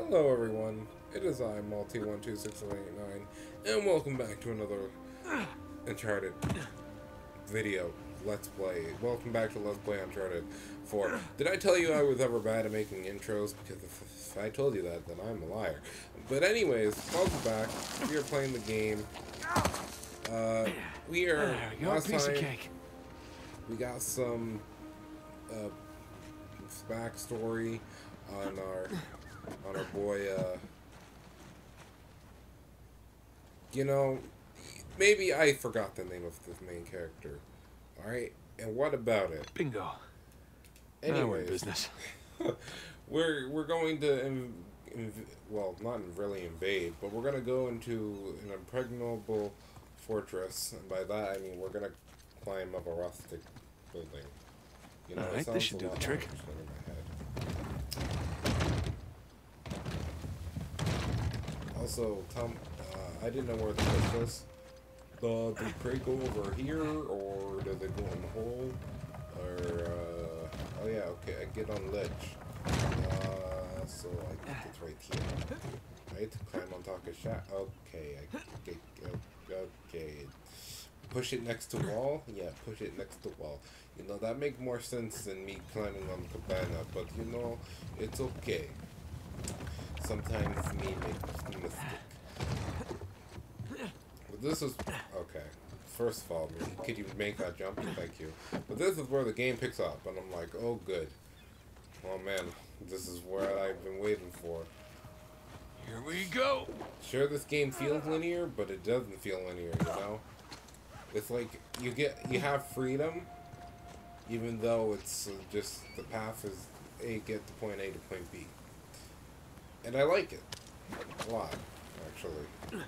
Hello everyone, it is I, Multi126789, and welcome back to another Uncharted video, Let's Play. Welcome back to Let's Play Uncharted 4. Did I tell you I was ever bad at making intros? Because if I told you that, then I'm a liar. But anyways, welcome back. We are playing the game. We are, There we go, last piece time, of cake. we got some, backstory on our boy, you know, maybe I forgot the name of the main character. Alright? And what about it? Bingo. Now we're in Anyways, business. we're going to, well, not really invade, but we're going to go into an impregnable fortress. And by that, I mean we're going to climb up a rustic building. You know, Alright, this should do the trick. Also, I didn't know where the push was. Do the crate go over here, or do they go in the hole? Or, oh yeah, okay, I get on ledge. So I think it's right here. Right? Climb on top of shot. Okay, okay. Push it next to wall? Yeah, push it next to wall. You know, that makes more sense than me climbing on the cabana, but you know, it's okay. Sometimes me makes a mistake. But this is... okay. First of all, could you make that jump? Thank you. But this is where the game picks up, and I'm like, oh good. Oh man, this is where I've been waiting for. Here we go. Sure, this game feels linear, but it doesn't feel linear, you know? It's like, you have freedom, even though it's just, the path is get to point A to point B. And I like it. A lot, actually.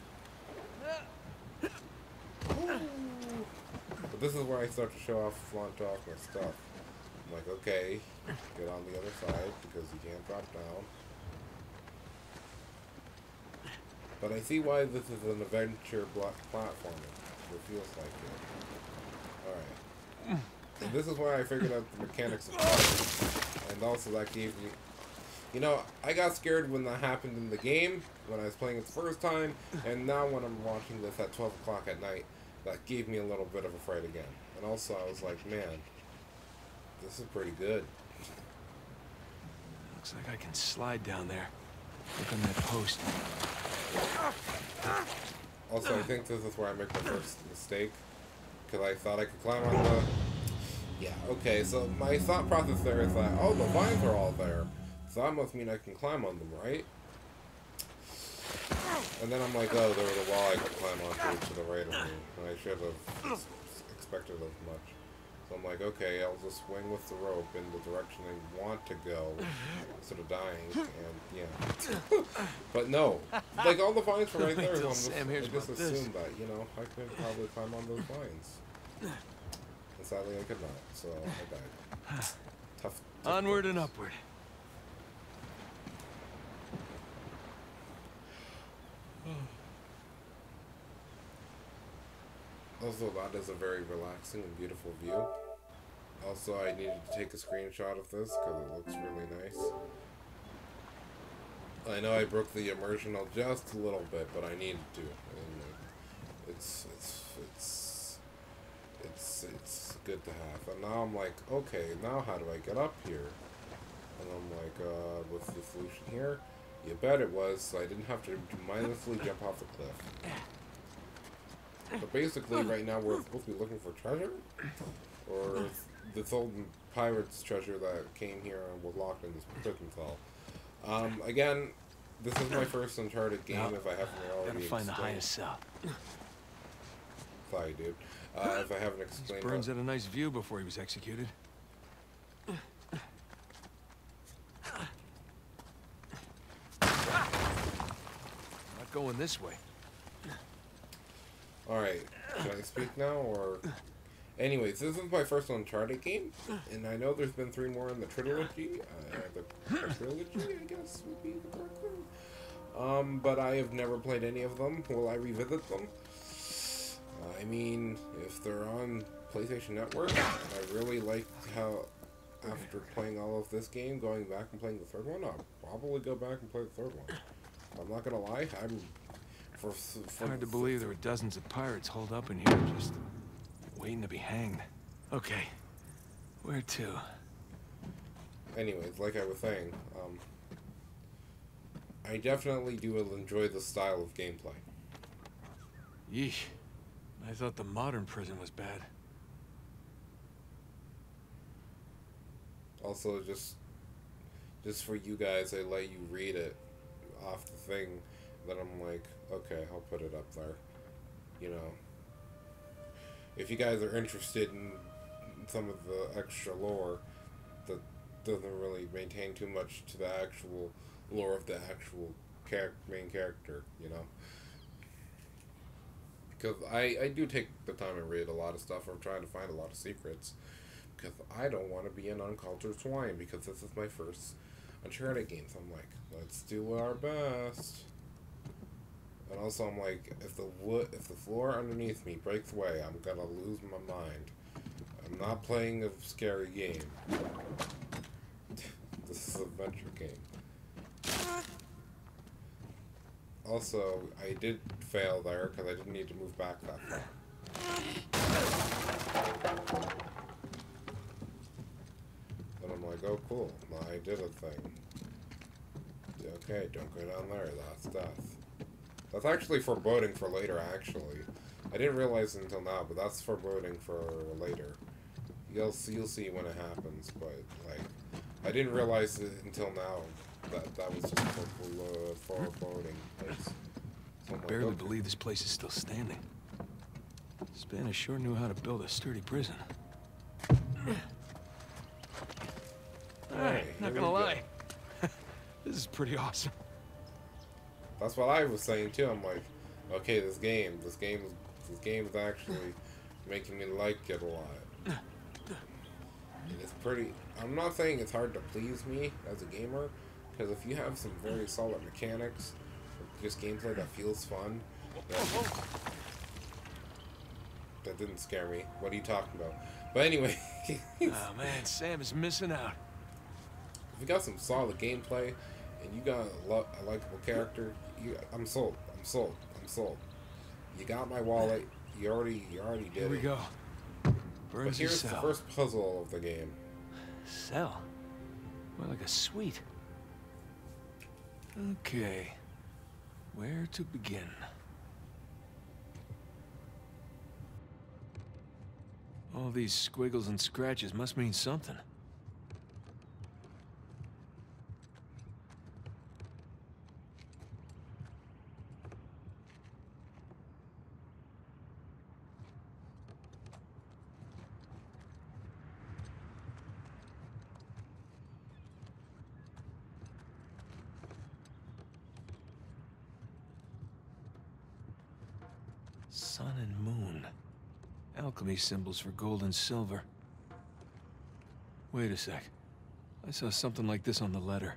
But this is where I start to show off, flaunt off my stuff. I'm like, okay, get on the other side, because you can't drop down. But I see why this is an adventure platformer. It feels like it. Alright. And this is where I figured out the mechanics of it. And also that gave me... You know, I got scared when that happened in the game, when I was playing it the first time, and now when I'm watching this at 12 o'clock at night, that gave me a little bit of a fright again. And also I was like, man, this is pretty good. Looks like I can slide down there. Look on that post. Also, I think this is where I make my first mistake, because I thought I could climb on the... Yeah, okay, so my thought process there is that, oh, the vines are all there. So that must mean I can climb on them, right? And then I'm like, oh, there was a wall I could climb onto to the right of me. And I should have expected as much. So I'm like, okay, I'll just swing with the rope in the direction I want to go instead of dying. And, yeah. But no. Like, all the vines were right there. So I just assumed that, you know, I could probably climb on those vines. And sadly, I could not. So I died. Tough. Onward and upward. Also, that is a very relaxing and beautiful view. Also, I needed to take a screenshot of this because it looks really nice. I know I broke the immersion just a little bit, but I needed to. And it's good to have. And now I'm like, okay, now how do I get up here? And I'm like, what's the solution here? You bet it was, so I didn't have to mindlessly jump off the cliff. But basically, right now, we're supposed to be looking for treasure? Or this old pirate's treasure that came here and was locked in this prison cell. Again, this is my first Uncharted game, if I haven't already Gotta find the highest cell. Sorry, dude. If I haven't explained... Burns had a nice view before he was executed. Not going this way. Alright, should I speak now, or... Anyways, this is my first Uncharted game, and I know there's been 3 more in the trilogy. The trilogy, I guess, would be the correct term. But I have never played any of them. Will I revisit them? I mean, if they're on PlayStation Network, and I really like how after playing all of this game, going back and playing the third one, I'll probably go back and play the third one. I'm not gonna lie, I'm... Hard to believe there were dozens of pirates holed up in here, just waiting to be hanged. Okay, where to? Anyways, like I was saying, I definitely do enjoy the style of gameplay. Yeesh. I thought the modern prison was bad. Also, just for you guys, I let you read it off the thing, then I'm like, okay, I'll put it up there. You know, if you guys are interested in some of the extra lore that doesn't really maintain too much to the actual lore of the actual main character, you know. Because I do take the time and read a lot of stuff. I'm trying to find a lot of secrets. Because I don't want to be an uncultured swine, because this is my first Uncharted game. So I'm like, let's do our best. And also I'm like, if the floor underneath me breaks away, I'm gonna lose my mind. I'm not playing a scary game. This is an adventure game. Also, I did fail there because I didn't need to move back that far. Then I'm like, oh cool, I did a thing. Okay, don't go down there, that's death. That's actually foreboding for later, actually. I didn't realize it until now, but that's foreboding for later. You'll see when it happens, but, like, I didn't realize it until now that was just foreboding. I barely believe this place is still standing. Spanish sure knew how to build a sturdy prison. Alright, not gonna lie. This is pretty awesome. That's what I was saying too. I'm like, okay, this game is actually making me like it a lot. It's pretty. I'm not saying it's hard to please me as a gamer, because if you have some very solid mechanics, or just gameplay that feels fun, that didn't scare me. What are you talking about? But anyway. Oh man, Sam is missing out. If you got some solid gameplay, and you got a likable character, I'm sold. I'm sold. I'm sold. You got my wallet. You already did it. Here we go. But here's the first puzzle of the game. Cell? More like a suite. Okay. Where to begin? All these squiggles and scratches must mean something. Sun and moon. Alchemy symbols for gold and silver. Wait a sec. I saw something like this on the letter.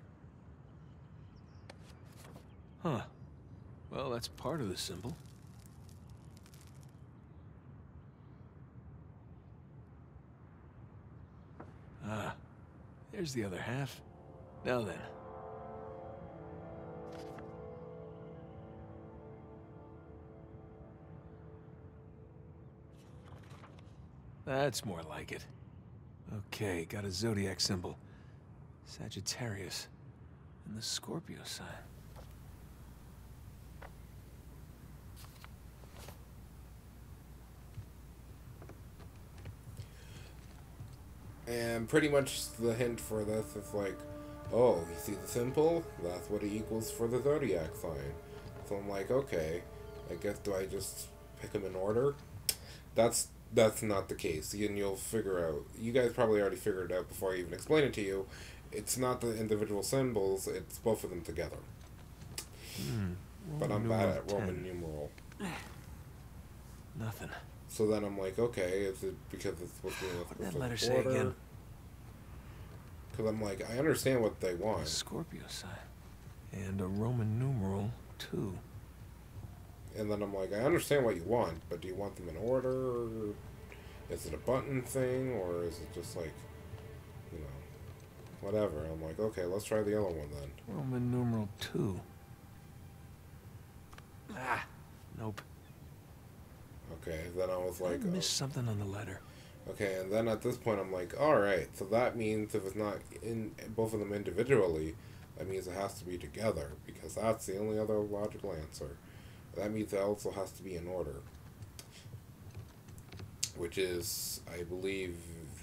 Huh. Well, that's part of the symbol. Ah, there's the other half. Now then. That's more like it. Okay, got a zodiac symbol. Sagittarius. And the Scorpio sign. And pretty much the hint for this is like, oh, you see the symbol? That's what it equals for the zodiac sign. So I'm like, okay, I guess do I just pick them in order? That's not the case, and you'll figure out. You guys probably already figured it out before I even explain it to you. It's not the individual symbols, it's both of them together. But I'm bad at Roman numeral. Nothing. So then I'm like, okay, is it because it's supposed to be What did that letter say again? Because I'm like, I understand what they want. A Scorpio sign. And a Roman numeral, too. And then I'm like, I understand what you want, but do you want them in order? Or is it a button thing, or is it just like, you know... whatever. I'm like, okay, let's try the other one then. Roman numeral 2. Ah, nope. Okay, then I was like, I missed something on the letter. okay, and then at this point I'm like, alright, so that means if it's not in both of them individually, that means it has to be together, because that's the only other logical answer. That means it also has to be in order. Which is, I believe,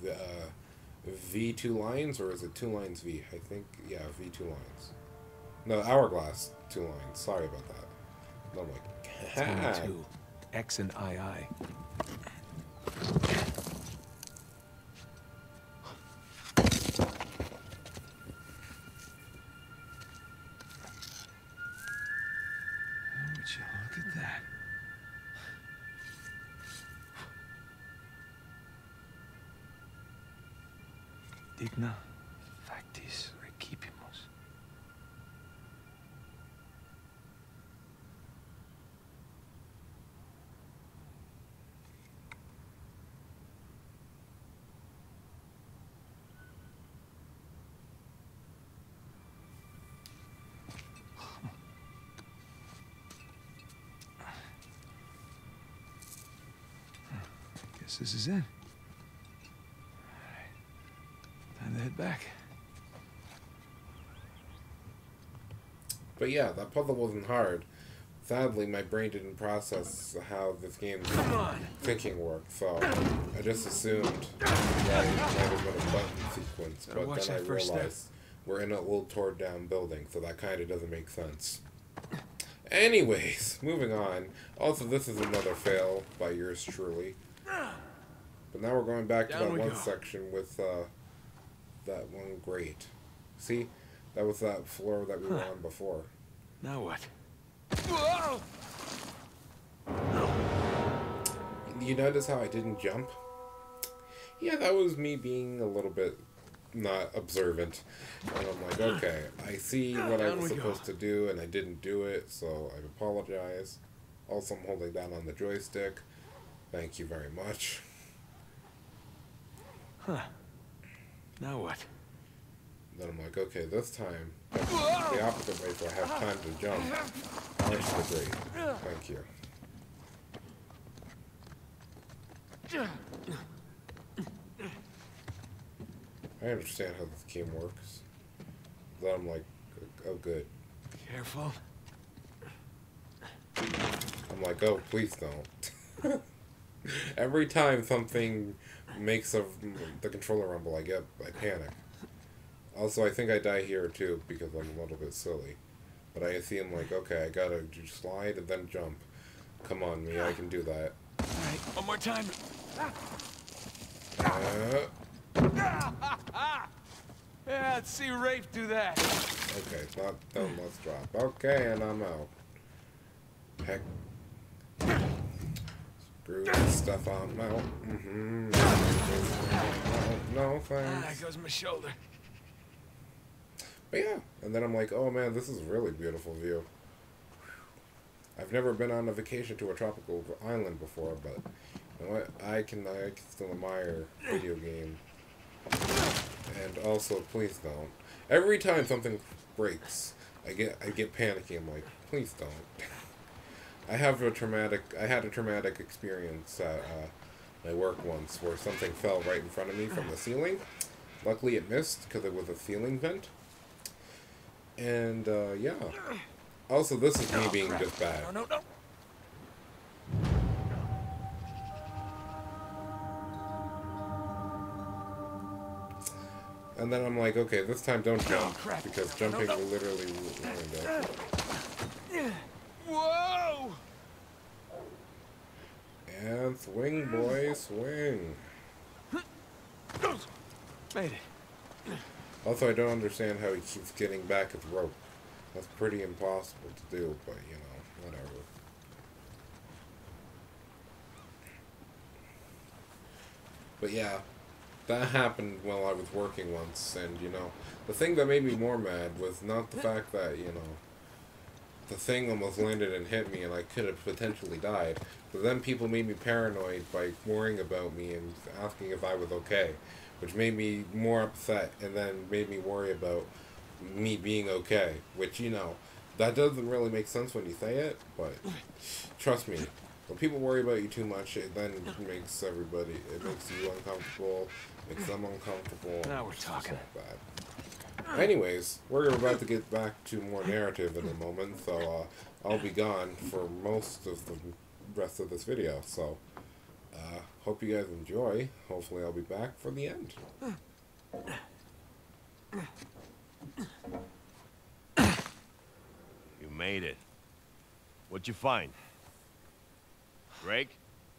V2 lines, or is it 2 lines V? I think, yeah, V2 lines. No, hourglass 2 lines. Sorry about that. And I'm like, It's only 2. X and II. Would you look at that? Digna factis recipimus. Guess this is it. All right. Time to head back. but yeah, that puzzle wasn't hard. Sadly, my brain didn't process how this game's thinking worked, so I just assumed that it might have been a button sequence, but then I realized we're in a little torn down building, so that kind of doesn't make sense. Anyways, moving on. Also, this is another fail by yours truly. But now we're going back to that one section with that one grate. See? That was that floor that we were on before. Now what? You notice how I didn't jump? Yeah, that was me being a little bit not observant. And I'm like, okay, I see what I was supposed to do, and I didn't do it, so I apologize. Also, I'm holding down on the joystick. Thank you very much. Huh. Now what? Then I'm like, okay, this time, the opposite way so I have time to jump onto the grate. Thank you. I understand how this game works. Then I'm like, oh good. Careful. I'm like, oh, please don't. Every time something makes the controller rumble, I panic. Also, I think I die here too because I'm a little bit silly. But I see him like, okay, I gotta slide and then jump. Come on, me, I can do that. Alright, one more time. Yeah, let's see Rafe do that. Okay, not done, let's drop. Okay, and I'm out. Heck. Screw this stuff, I'm out. No, thanks. There goes my shoulder. But yeah, and then I'm like, oh man, this is a really beautiful view. I've never been on a vacation to a tropical island before, but you know what? I can still admire video game. And also, please don't. Every time something breaks, I get panicky. I'm like, please don't. I had a traumatic experience at my work once where something fell right in front of me from the ceiling. Luckily, it missed because it was a ceiling vent. And yeah. Also, this is me being just bad. No. And then I'm like, okay, this time don't jump, because jumping will literally ruin it. Whoa! And swing, boy, swing. Made it. Also, I don't understand how he keeps getting back his rope. That's pretty impossible to do, but, you know, whatever. But yeah, that happened while I was working once, and, you know, the thing that made me more mad was not the fact that, you know, the thing almost landed and hit me and I could have potentially died, but then people made me paranoid by worrying about me and asking if I was okay, which made me more upset and then made me worry about me being okay. Which, you know, that doesn't really make sense when you say it, but trust me, when people worry about you too much, it then makes everybody, it makes you uncomfortable, makes them uncomfortable. Now we're It's just talking. all bad. Anyways, we're about to get back to more narrative in a moment, so I'll be gone for most of the rest of this video. So, hope you guys enjoy. Hopefully I'll be back for the end. You made it. What'd you find? Greg?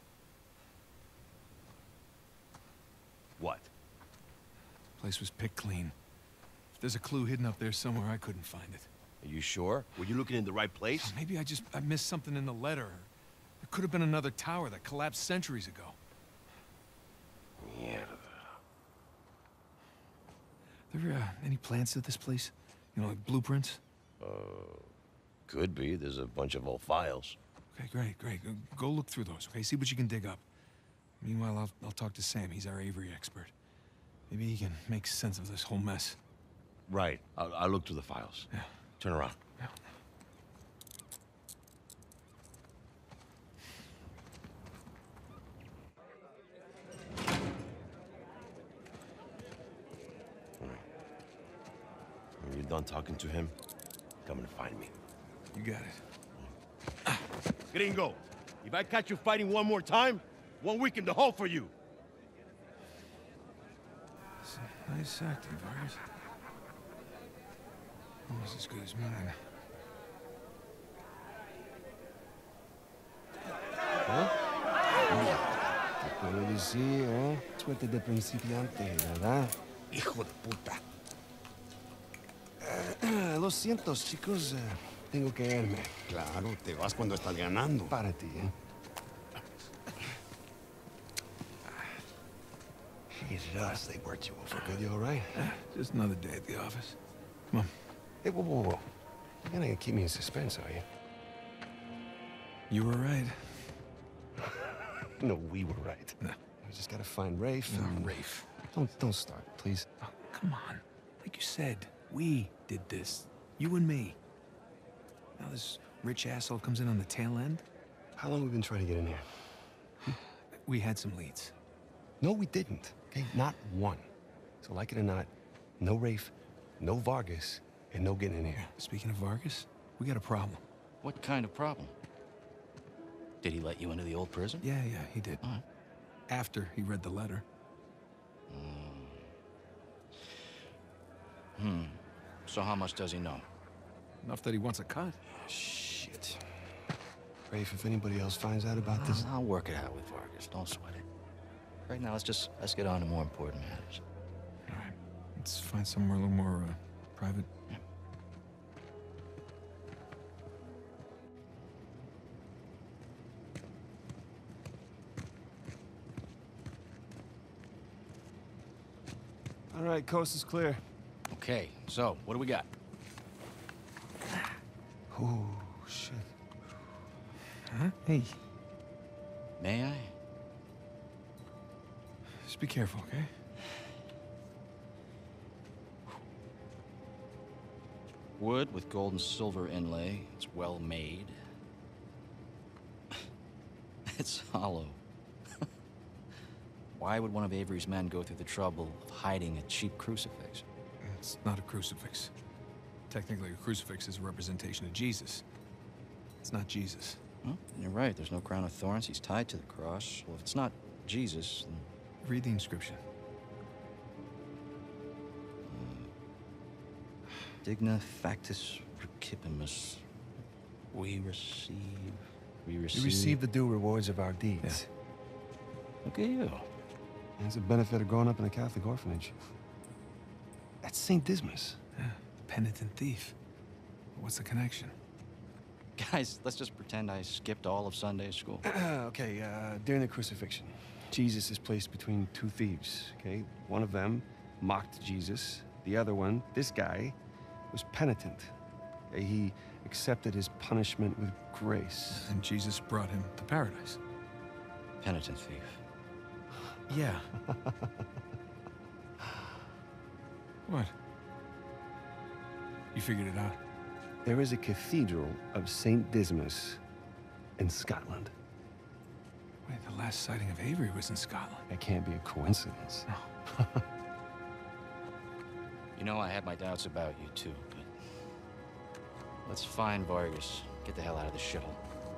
What? Place was picked clean. If there's a clue hidden up there somewhere, I couldn't find it. Are you sure? Were you looking in the right place? Maybe I missed something in the letter. There could have been another tower that collapsed centuries ago. Yeah. There any plans to this place? You know, like blueprints? Could be. There's a bunch of old files. Okay, great. Go look through those, okay? See what you can dig up. Meanwhile, I'll talk to Sam. He's our Avery expert. Maybe he can make sense of this whole mess. Right. I'll look through the files. Yeah. Turn around. Yeah. When you're done talking to him, come and find me. You got it. Gringo, if I catch you fighting one more time, 1 week in the hole for you. It's a nice acting, Vargas. Almost as good as mine. Puedo decir, ¿eh? Suerte de principiante, ¿verdad? Hijo de puta. Lo siento, chicos. Tengo que irme. Claro, te vas cuando estás ganando. Para ti, ¿eh? Jesus, they worked you over good. You all right? Just another day at the office. Come on. Hey, whoa. You're not gonna keep me in suspense, are you? You were right. No, we were right. No. We just gotta find Rafe and... Rafe. Don't start, please. Oh, come on. Like you said, we did this. You and me. Now this rich asshole comes in on the tail end? How long have we been trying to get in here? We had some leads. No, we didn't. Okay, not one. So like it or not, no Rafe, no Vargas, and no getting in here. Speaking of Vargas, we got a problem. What kind of problem? Did he let you into the old prison? Yeah, he did. All right. After he read the letter. So how much does he know? Enough that he wants a cut. Shit. Rafe, if anybody else finds out about this... I'll work it out with Vargas. Don't sweat it. Right now, let's get on to more important matters. All right. Let's find somewhere a little more, private. Yeah. All right, coast is clear. Okay, so what do we got? Oh, shit. Huh? Hey, May I? just be careful, okay? Wood with gold and silver inlay. It's well made. It's hollow. Why would one of Avery's men go through the trouble of hiding a cheap crucifix? It's not a crucifix. Technically, a crucifix is a representation of Jesus. It's not Jesus. Well, you're right. There's no crown of thorns. He's tied to the cross. Well, if it's not Jesus, then... Read the inscription. Digna factus recipimus. We receive... We receive the due rewards of our deeds. Look at you. It's a benefit of growing up in a Catholic orphanage. That's St. Dismas. Yeah, penitent thief. What's the connection? Guys, let's just pretend I skipped all of Sunday school. Okay, during the crucifixion, Jesus is placed between two thieves, okay? One of them mocked Jesus. The other one, this guy, was penitent. Okay, he accepted his punishment with grace. And Jesus brought him to paradise. Penitent thief. Yeah. What? You figured it out? There is a cathedral of St. Dismas in Scotland. Wait, the last sighting of Avery was in Scotland. That can't be a coincidence. No. You know, I had my doubts about you too, but let's find Vargas. Get the hell out of this shithole.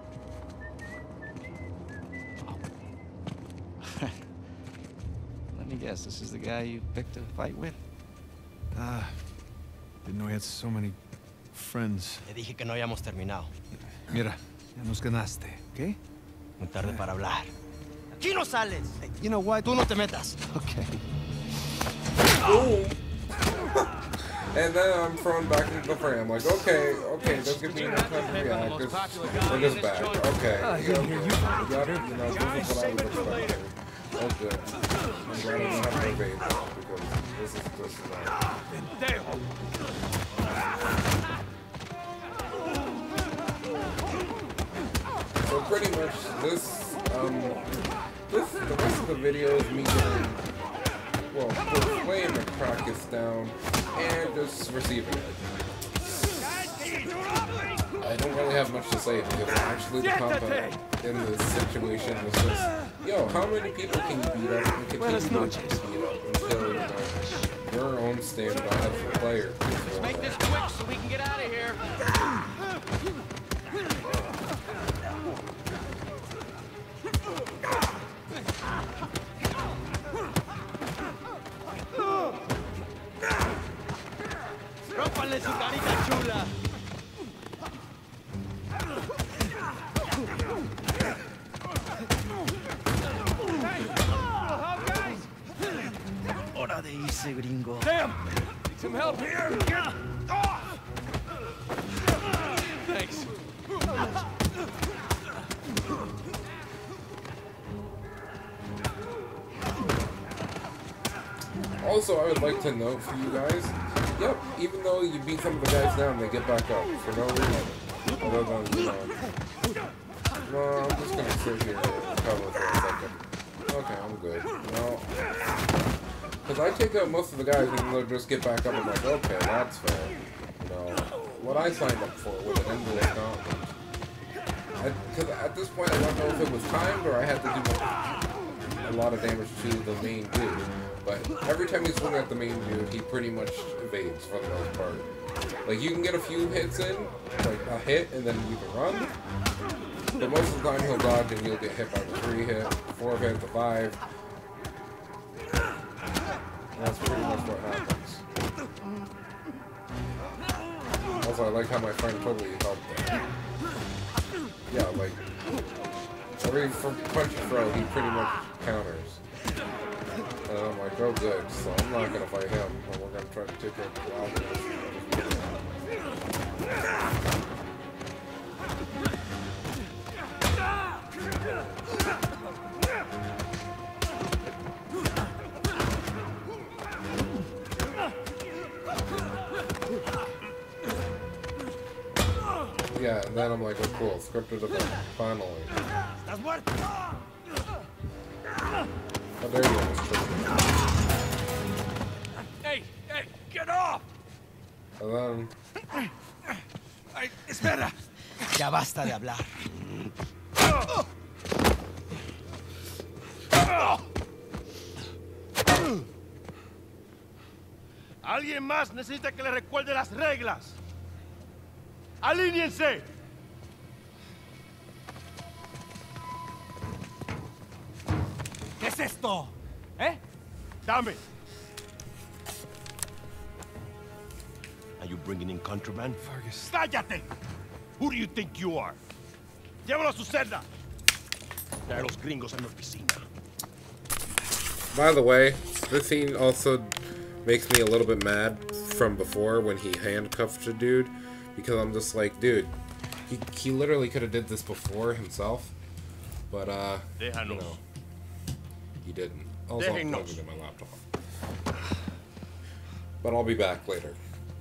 Oh. Let me guess, this is the guy you picked a fight with? Didn't know he had so many friends. Te dije que no habíamos terminado. Mira, ya nos ganaste, ¿ok? Muy tarde para hablar. ¡Aquí no sales! You know what? Tú no te metas. Okay. Boom! And then I'm thrown back into the frame. I'm like, okay, don't give me enough time to react. We're just back. Okay. Yep, this is what I was expecting. Oh, good. I'm glad I don't have no bait now, because this is So pretty much this, the rest of the video is me getting, well, playing the practice down and just receiving it. I don't really have much to say because actually the combat in this situation was just, yo, how many people can you beat up and continue to beat up until, you know, your own stamina as a player. Let's make this quick so we can get out of here. ¡Rómpanle su carita chula! Hora de irse, gringo. Damn! Need some help here? Thanks. Also, I would like to note for you guys, yep, even though you beat some of the guys down, they get back up for no reason. Other than, you know, no, I'm just gonna sit here and cover for a second. Okay, I'm good. No. Because I take out most of the guys and they'll just get back up. I'm like, okay, that's fair. You know, what I signed up for with an endless gauntlet. Because at this point, I don't know if it was timed or I had to do a lot of damage to the main dude. But every time you swing at the main dude, he pretty much evades for the most part. Like, you can get a few hits in, like a hit, and then you can run. But most of the time he'll dodge and you'll get hit by the 3 hit, 4 hit, the 5. And that's pretty much what happens. Also, I like how my friend totally helped there. Yeah, like, every punch you throw, he pretty much counters. And I'm like, oh good, so I'm not gonna fight him, but we're gonna try to take out the Alchemist. Yeah, and then I'm like, oh cool, scripted event, finally. How dare you, Mr. Hey, get off! And then... Ay, espera! Ya basta de hablar. Alguien más necesita que le recuerde las reglas. ¡Alíñense! ¿Qué es esto? ¿Eh? Dame. Are you bringing in contraband? Vargas. ¡Cállate! Who do you think you are? Llévalo a su celda. Trae los gringos a mi oficina. By the way, this scene also makes me a little bit mad from before when he handcuffed a dude, because I'm just like, dude, he literally could have did this before himself, but you know, he didn't. Also, I'm plugging in my laptop. But I'll be back later.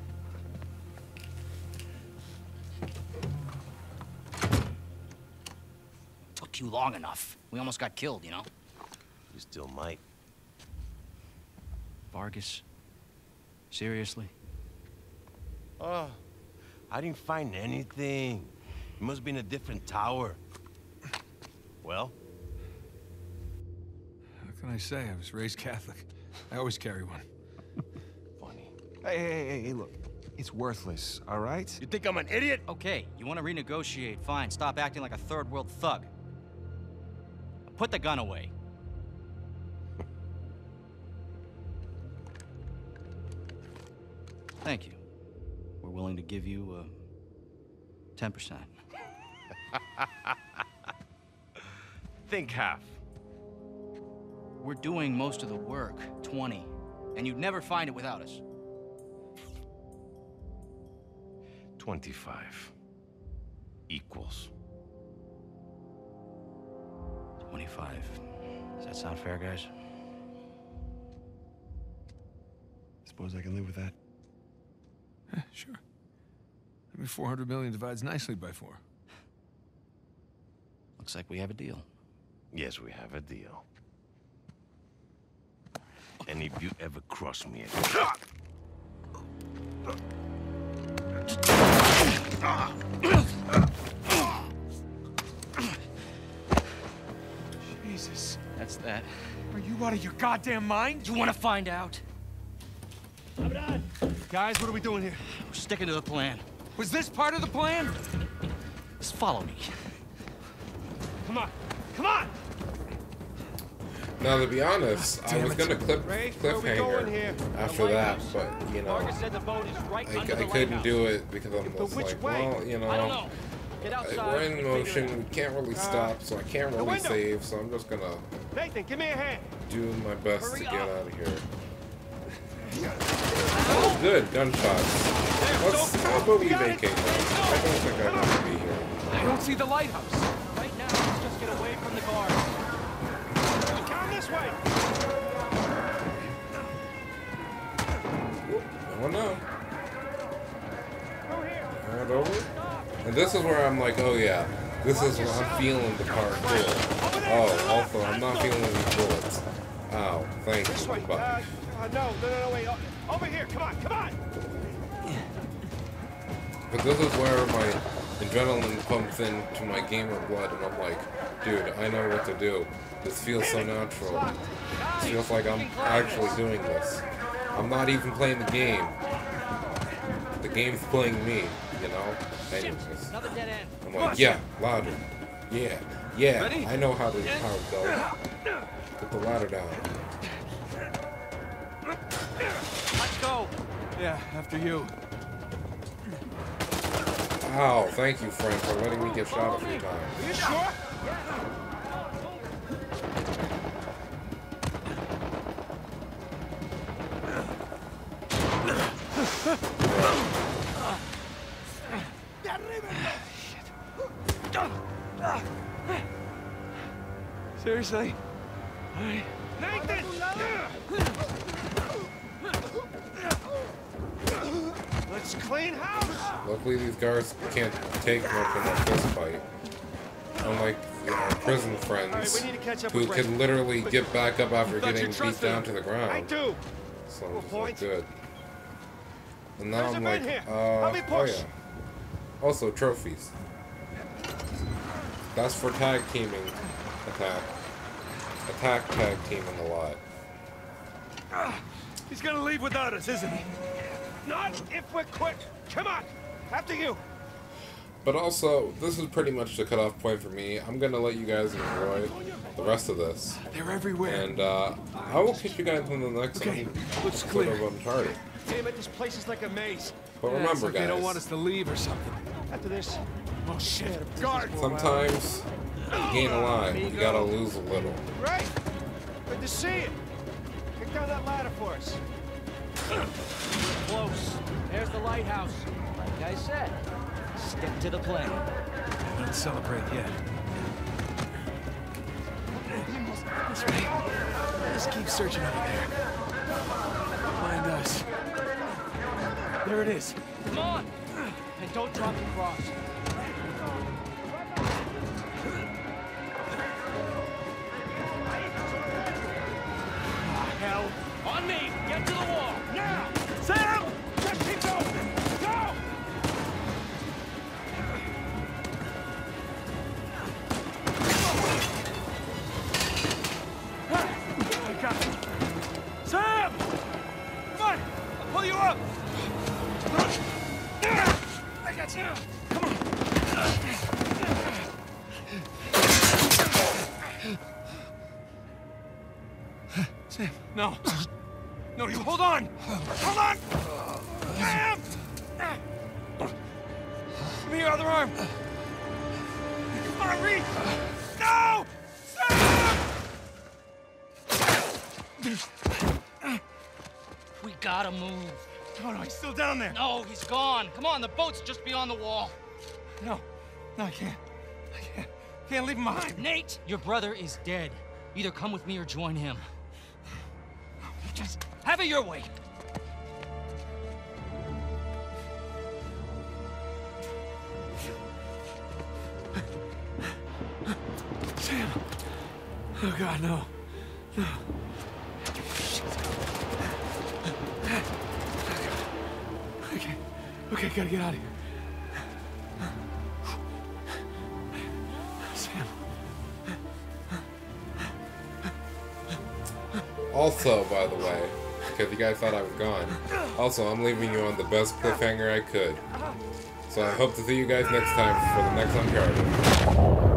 Took you long enough. We almost got killed, you know? You still might. Vargas, Seriously? Oh, I didn't find anything. It must be in a different tower. Well? How can I say? I was raised Catholic. I always carry one. Funny. Hey, look. It's worthless, all right? You think I'm an idiot? Okay, you want to renegotiate? Fine. Stop acting like a third world thug. Put the gun away. Thank you. We're willing to give you 10%. Think half. We're doing most of the work, 20, and you'd never find it without us. 25. Equals. 25. Does that sound fair, guys? Suppose I can live with that. Sure. I mean, 400 million divides nicely by 4. Looks like we have a deal. Yes, we have a deal. And if you ever cross me again... Jesus. That's that. Are you out of your goddamn mind? You want to find out? Guys, what are we doing here? We're sticking to the plan. Was this part of the plan? Just follow me. Come on. Come on! Now, to be honest, I damn was it. gonna Ray, where we going here? cliffhanger after that, but you know, Vargas said the boat is right under the I couldn't lighthouse. do it because I'm But just which like, way? well, you know, I don't know. Get outside. we're in and figure it motion. We can't really stop, so I can't really window. save. So I'm just gonna out. Nathan, give me a hand. do my best Hurry to get up. out of here. Oh, good gunshots. How about we vacate now? I don't think I want to be here. I don't see the lighthouse. Right now, let's just get away from the guard. Come this way. Oh no. Through here. Right over. And this is where I'm like, oh yeah, this is where I'm feeling the parkour. Oh, also, I'm not feeling these bullets. Ow, thank This you. way. But No, wait. Over here. Come on. this is where my adrenaline pumps into my gamer blood, and I'm like, dude, I know what to do. This feels so natural. This feels like I'm actually doing this. I'm not even playing the game. The game's playing me, you know? Anyways. Another dead end. I'm like, yeah, louder. Yeah, I know how it goes. Put the ladder down. Let's go. Yeah, after you. Ow, thank you, Frank, for letting me get shot a few times. Are you sure? Seriously? All right. Nathan! Let's clean house. Luckily, these guards can't take much of a fist fight. Unlike our prison friends, All right, we need to catch up who with Ray. can literally get back up after thought you getting beat trusted down him. to the I ground. do. So I'm just point. like, good. And now There's a I'm vent like, here. Help me oh push. yeah. Also, trophies. That's for tag teaming. Attack tag teaming a lot. He's gonna leave without us, isn't he? Not if we're quick. Come on. After you. But also, this is pretty much the cutoff point for me. I'm gonna let you guys enjoy the rest of this. They're everywhere. And I will catch you guys in the next Okay, looks episode clear. of Uncharted. Damn it, this place is like a maze. But Yeah, it's remember, like guys, they don't want us to leave or something. After this, Oh shit! Guard! sometimes to gain a lot, you gotta lose a little. Ray, good to see you. Kick down that ladder for us. Close. There's the lighthouse. Like I said, stick to the plan. Don't celebrate yet. This way. Just keep searching over there. Find us. There it is. Come on. And don't drop the cross. Hell. On me. Get to the wall. Now. Sam! you up! I got you. Come on. Sam, No. No, you hold on! Hold on! Sam! Give me your other arm! Come on, reach! No! Sam! We gotta move. Oh, no, he's still down there. No, he's gone. Come on, the boat's just beyond the wall. No, I can't. Can't leave him behind. Nate, your brother is dead. Either come with me or join him. Just have it your way. Sam. Oh God, no. No. Okay, gotta get out of here. Sam. Also, by the way, because you guys thought I was gone, also, I'm leaving you on the best cliffhanger I could. So I hope to see you guys next time for the next Uncharted.